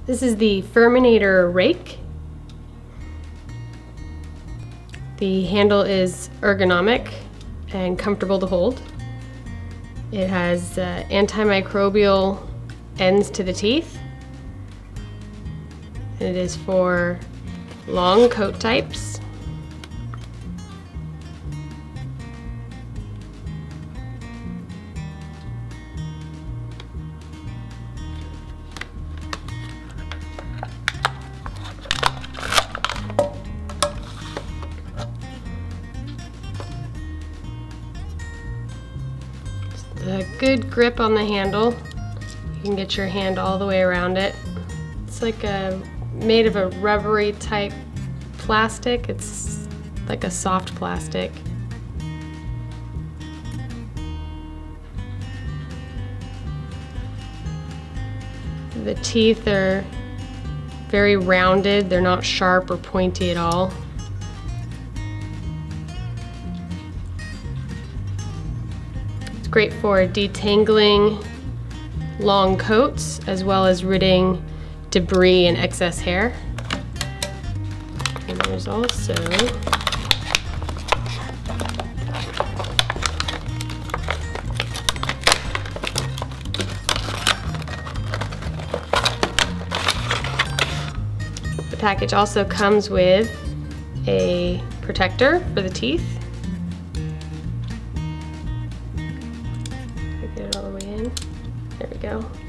This is the FURminator Rake. The handle is ergonomic and comfortable to hold. It has antimicrobial ends to the teeth. It is for long coat types. A good grip on the handle. You can get your hand all the way around it. It's like made of a rubbery type plastic. It's like a soft plastic. The teeth are very rounded. They're not sharp or pointy at all. Great for detangling long coats as well as ridding debris and excess hair. And there's also the package also comes with a protector for the teeth. Get it all the way in. There we go.